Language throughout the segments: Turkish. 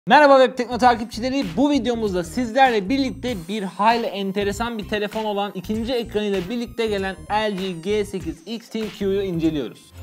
Merhaba Web Tekno takipçileri, bu videomuzda sizlerle birlikte bir hayli enteresan bir telefon olan ikinci ekranıyla birlikte gelen LG G8 X ThinQ inceliyoruz.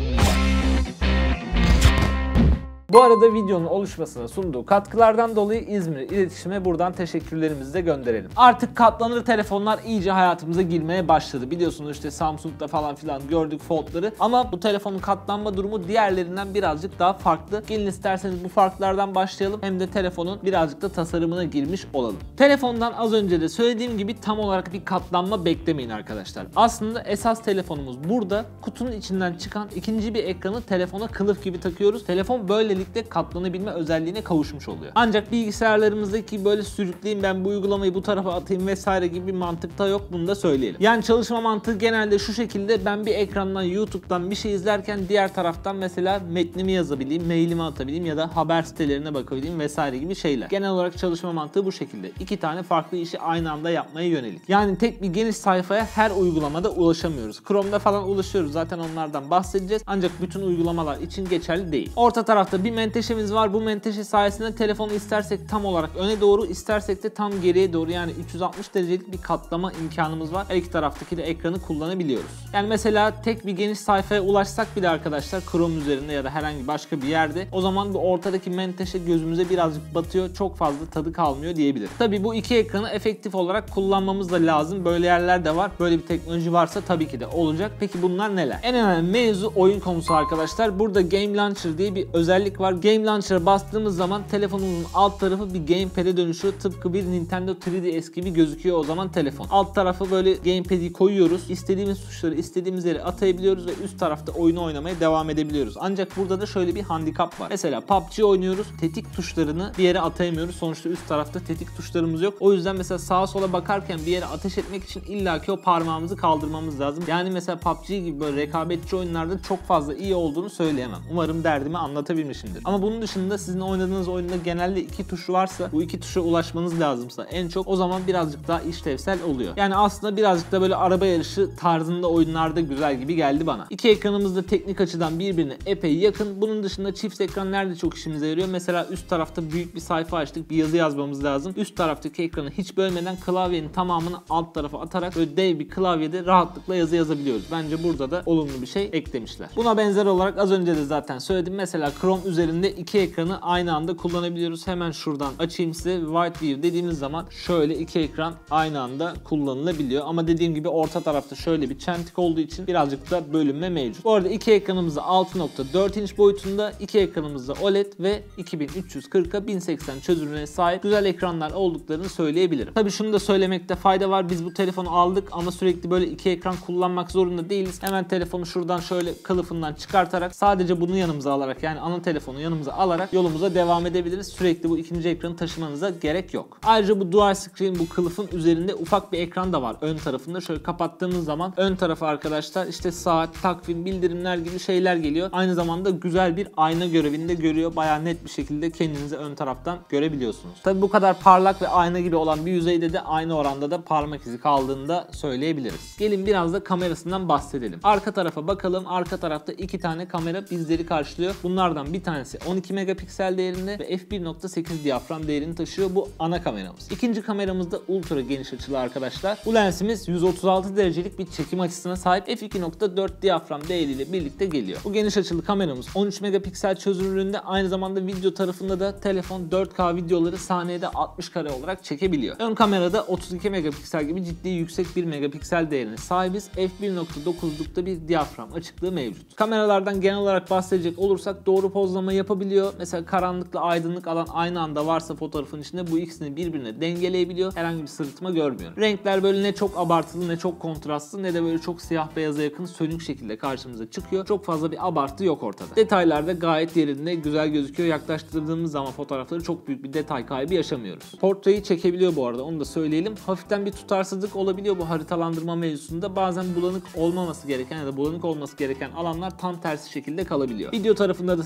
Bu arada videonun oluşmasına sunduğu katkılardan dolayı İzmir İletişim'e buradan teşekkürlerimizi de gönderelim. Artık katlanır telefonlar iyice hayatımıza girmeye başladı. Biliyorsunuz işte Samsung'da falan filan gördük Fold'ları, ama bu telefonun katlanma durumu diğerlerinden birazcık daha farklı. Gelin isterseniz bu farklardan başlayalım, hem de telefonun birazcık da tasarımına girmiş olalım. Telefondan az önce de söylediğim gibi tam olarak bir katlanma beklemeyin arkadaşlar. Aslında esas telefonumuz burada. Kutunun içinden çıkan ikinci bir ekranı telefona kılıf gibi takıyoruz. Telefon böylelikle katlanabilme özelliğine kavuşmuş oluyor. Ancak bilgisayarlarımızdaki böyle sürükleyeyim ben bu uygulamayı bu tarafa atayım vesaire gibi bir mantıkta yok, bunu da söyleyelim. Yani çalışma mantığı genelde şu şekilde: ben bir ekrandan YouTube'dan bir şey izlerken diğer taraftan mesela metnimi yazabileyim, mailimi atabileyim ya da haber sitelerine bakabileyim vesaire gibi şeyler. Genel olarak çalışma mantığı bu şekilde. İki tane farklı işi aynı anda yapmaya yönelik. Yani tek bir geniş sayfaya her uygulamada ulaşamıyoruz. Chrome'da falan ulaşıyoruz, zaten onlardan bahsedeceğiz. Ancak bütün uygulamalar için geçerli değil. Orta tarafta bir menteşemiz var. Bu menteşe sayesinde telefonu istersek tam olarak öne doğru, istersek de tam geriye doğru, yani 360 derecelik bir katlama imkanımız var. Her iki taraftaki de ekranı kullanabiliyoruz. Yani mesela tek bir geniş sayfaya ulaşsak bile arkadaşlar, Chrome üzerinde ya da herhangi başka bir yerde, o zaman bu ortadaki menteşe gözümüze birazcık batıyor. Çok fazla tadı kalmıyor diyebilirim. Tabii bu iki ekranı efektif olarak kullanmamız da lazım. Böyle yerler de var. Böyle bir teknoloji varsa tabii ki de olacak. Peki bunlar neler? En önemli mevzu oyun konusu arkadaşlar. Burada Game Launcher diye bir özellik var. Game Launcher'a bastığımız zaman telefonumuzun alt tarafı bir gamepad'e dönüşüyor. Tıpkı bir Nintendo 3DS gibi gözüküyor o zaman telefon. Alt tarafı böyle gamepad'i koyuyoruz. İstediğimiz tuşları istediğimiz yere atayabiliyoruz ve üst tarafta oyunu oynamaya devam edebiliyoruz. Ancak burada da şöyle bir handikap var. Mesela PUBG oynuyoruz. Tetik tuşlarını bir yere atayamıyoruz. Sonuçta üst tarafta tetik tuşlarımız yok. O yüzden mesela sağa sola bakarken bir yere ateş etmek için illaki o parmağımızı kaldırmamız lazım. Yani mesela PUBG gibi böyle rekabetçi oyunlarda çok fazla iyi olduğunu söyleyemem. Umarım derdimi anlatabilmişimdir. Ama bunun dışında sizin oynadığınız oyunda genelde iki tuş varsa, bu iki tuşa ulaşmanız lazımsa en çok, o zaman birazcık daha işlevsel oluyor. Yani aslında birazcık da böyle araba yarışı tarzında oyunlarda güzel gibi geldi bana. İki ekranımız da teknik açıdan birbirine epey yakın. Bunun dışında çift ekran nerede çok işimize yarıyor? Mesela üst tarafta büyük bir sayfa açtık, bir yazı yazmamız lazım. Üst taraftaki ekranı hiç bölmeden klavyenin tamamını alt tarafa atarak böyle dev bir klavyede rahatlıkla yazı yazabiliyoruz. Bence burada da olumlu bir şey eklemişler. Buna benzer olarak az önce de zaten söyledim. Mesela Chrome üzerinde iki ekranı aynı anda kullanabiliyoruz. Hemen şuradan açayım size. Wide View dediğimiz zaman şöyle iki ekran aynı anda kullanılabiliyor. Ama dediğim gibi orta tarafta şöyle bir çentik olduğu için birazcık da bölünme mevcut. Bu arada iki ekranımız da 6.4 inç boyutunda, iki ekranımız da OLED ve 2340'a 1080 çözünürlüğüne sahip güzel ekranlar olduklarını söyleyebilirim. Tabii şunu da söylemekte fayda var. Biz bu telefonu aldık ama sürekli böyle iki ekran kullanmak zorunda değiliz. Hemen telefonu şuradan şöyle kılıfından çıkartarak, sadece bunu yanımıza alarak, yani ana telefonu yanımıza alarak yolumuza devam edebiliriz. Sürekli bu ikinci ekranı taşımanıza gerek yok. Ayrıca bu dual screen, bu kılıfın üzerinde ufak bir ekran da var ön tarafında. Şöyle kapattığımız zaman ön tarafa arkadaşlar işte saat, takvim, bildirimler gibi şeyler geliyor. Aynı zamanda güzel bir ayna görevini de görüyor. Bayağı net bir şekilde kendinizi ön taraftan görebiliyorsunuz. Tabi bu kadar parlak ve ayna gibi olan bir yüzeyde de aynı oranda da parmak izi kaldığını da söyleyebiliriz. Gelin biraz da kamerasından bahsedelim. Arka tarafa bakalım. Arka tarafta iki tane kamera bizleri karşılıyor. Bunlardan bir tanesi 12 megapiksel değerinde ve f1.8 diyafram değerini taşıyor. Bu ana kameramız. İkinci kameramız da ultra geniş açılı arkadaşlar. Bu lensimiz 136 derecelik bir çekim açısına sahip, f2.4 diyafram değeriyle birlikte geliyor. Bu geniş açılı kameramız 13 megapiksel çözünürlüğünde, aynı zamanda video tarafında da telefon 4K videoları saniyede 60 kare olarak çekebiliyor. Ön kamerada 32 megapiksel gibi ciddi yüksek bir megapiksel değerine sahibiz. f1.9'lukta bir diyafram açıklığı mevcut. Kameralardan genel olarak bahsedecek olursak doğru pozlama yapabiliyor. Mesela karanlıkla aydınlık alan aynı anda varsa fotoğrafın içinde bu ikisini birbirine dengeleyebiliyor. Herhangi bir sırıtma görmüyorum. Renkler böyle ne çok abartılı ne çok kontrastlı ne de böyle çok siyah beyaza yakın sönük şekilde karşımıza çıkıyor. Çok fazla bir abartı yok ortada. Detaylar da gayet yerinde, güzel gözüküyor. Yaklaştırdığımız zaman fotoğrafları çok büyük bir detay kaybı yaşamıyoruz. Portreyi çekebiliyor bu arada, onu da söyleyelim. Hafiften bir tutarsızlık olabiliyor bu haritalandırma mevzusunda. Bazen bulanık olmaması gereken ya da bulanık olması gereken alanlar tam tersi şekilde kalabiliyor. Video tarafında da stabilizasyon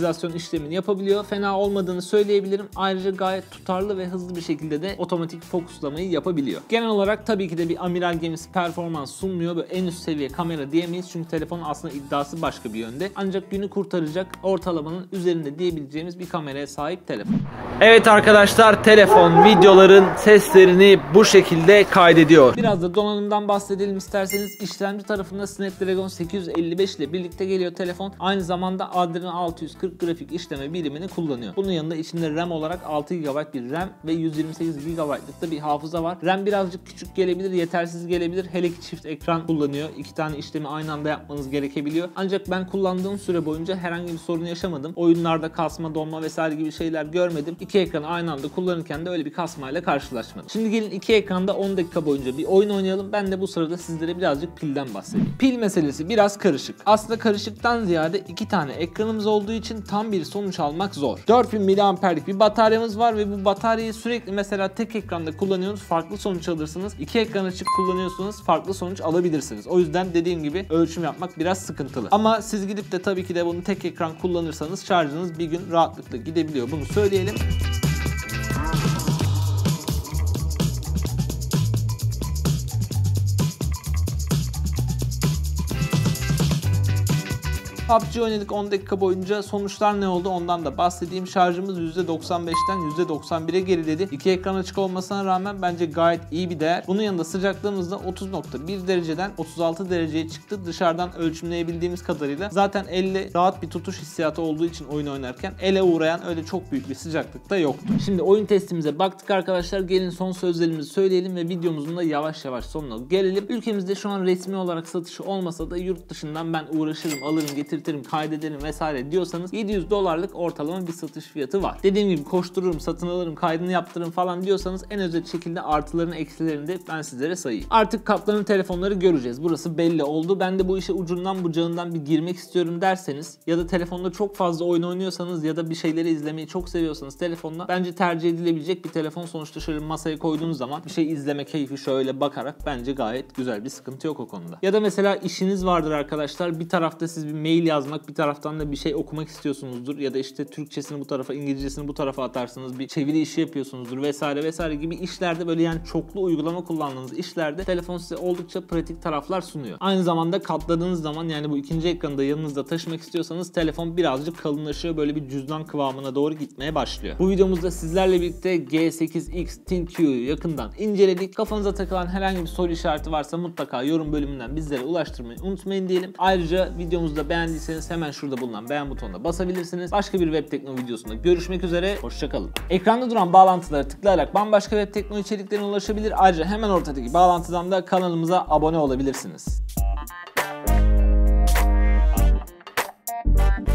stabilizasyon işlemini yapabiliyor. Fena olmadığını söyleyebilirim. Ayrıca gayet tutarlı ve hızlı bir şekilde de otomatik fokuslamayı yapabiliyor. Genel olarak tabii ki de bir amiral gemisi performans sunmuyor. Böyle en üst seviye kamera diyemeyiz çünkü telefonun aslında iddiası başka bir yönde. Ancak günü kurtaracak ortalamanın üzerinde diyebileceğimiz bir kameraya sahip telefon. Evet arkadaşlar, telefon videoların seslerini bu şekilde kaydediyor. Biraz da donanımdan bahsedelim isterseniz. İşlemci tarafında Snapdragon 855 ile birlikte geliyor telefon. Aynı zamanda Adreno 640 grafik işleme birimini kullanıyor. Bunun yanında içinde RAM olarak 6 GB bir RAM ve 128 GB'lık da bir hafıza var. RAM birazcık küçük gelebilir, yetersiz gelebilir. Hele ki çift ekran kullanıyor. 2 tane işlemi aynı anda yapmanız gerekebiliyor. Ancak ben kullandığım süre boyunca herhangi bir sorun yaşamadım. Oyunlarda kasma, donma vesaire gibi şeyler görmedim. 2 ekranı aynı anda kullanırken de öyle bir kasmayla karşılaşmadım. Şimdi gelin 2 ekranda 10 dakika boyunca bir oyun oynayalım. Ben de bu sırada sizlere birazcık pilden bahsedeyim. Pil meselesi biraz karışık. Aslında karışıktan ziyade 2 tane ekranımız olduğu için tam bir sonuç almak zor. 4000 mAh'lik bir bataryamız var ve bu bataryayı sürekli mesela tek ekranda kullanıyorsunuz, farklı sonuç alırsınız. 2 ekran açık kullanıyorsunuz, farklı sonuç alabilirsiniz. O yüzden dediğim gibi ölçüm yapmak biraz sıkıntılı. Ama siz gidip de tabii ki de bunu tek ekran kullanırsanız şarjınız bir gün rahatlıkla gidebiliyor. Bunu söyleyelim. PUBG oynadık 10 dakika boyunca. Sonuçlar ne oldu ondan da bahsedeyim. Şarjımız %95'ten %91'e geriledi. 2 ekran açık olmasına rağmen bence gayet iyi bir değer. Bunun yanında sıcaklığımız da 30.1 dereceden 36 dereceye çıktı. Dışarıdan ölçümleyebildiğimiz kadarıyla. Zaten elle rahat bir tutuş hissiyatı olduğu için oyun oynarken ele uğrayan öyle çok büyük bir sıcaklık da yoktu. Şimdi oyun testimize baktık arkadaşlar. Gelin son sözlerimizi söyleyelim ve videomuzun da yavaş yavaş sonuna gelelim. Ülkemizde şu an resmi olarak satışı olmasa da yurt dışından ben uğraşırım, alırım, getiririm, kaydederim vesaire diyorsanız $700 ortalama bir satış fiyatı var. Dediğim gibi koştururum, satın alırım, kaydını yaptırırım falan diyorsanız en özet şekilde artılarını eksilerini de ben sizlere sayayım. Artık Kaplan'ın telefonları göreceğiz. Burası belli oldu. Ben de bu işe ucundan bucağından bir girmek istiyorum derseniz ya da telefonda çok fazla oyun oynuyorsanız ya da bir şeyleri izlemeyi çok seviyorsanız telefonla bence tercih edilebilecek bir telefon. Sonuçta şöyle masaya koyduğunuz zaman bir şey izleme keyfi şöyle bakarak bence gayet güzel, bir sıkıntı yok o konuda. Ya da mesela işiniz vardır arkadaşlar. Bir tarafta siz bir mail yazmak, bir taraftan da bir şey okumak istiyorsunuzdur ya da işte Türkçesini bu tarafa, İngilizcesini bu tarafa atarsınız, bir çeviri işi yapıyorsunuzdur vesaire vesaire gibi işlerde, böyle yani çoklu uygulama kullandığınız işlerde telefon size oldukça pratik taraflar sunuyor. Aynı zamanda katladığınız zaman, yani bu ikinci ekranı da yanınızda taşımak istiyorsanız telefon birazcık kalınlaşıyor, böyle bir cüzdan kıvamına doğru gitmeye başlıyor. Bu videomuzda sizlerle birlikte G8X ThinQ yakından inceledik. Kafanıza takılan herhangi bir soru işareti varsa mutlaka yorum bölümünden bizlere ulaştırmayı unutmayın diyelim. Ayrıca videomuzda beğendiyseniz hemen şurada bulunan beğen butonuna basabilirsiniz. Başka bir web teknoloji videosunda görüşmek üzere. Hoşçakalın. Ekranda duran bağlantılara tıklayarak bambaşka web teknoloji içeriklerine ulaşabilir. Ayrıca hemen ortadaki bağlantıdan da kanalımıza abone olabilirsiniz.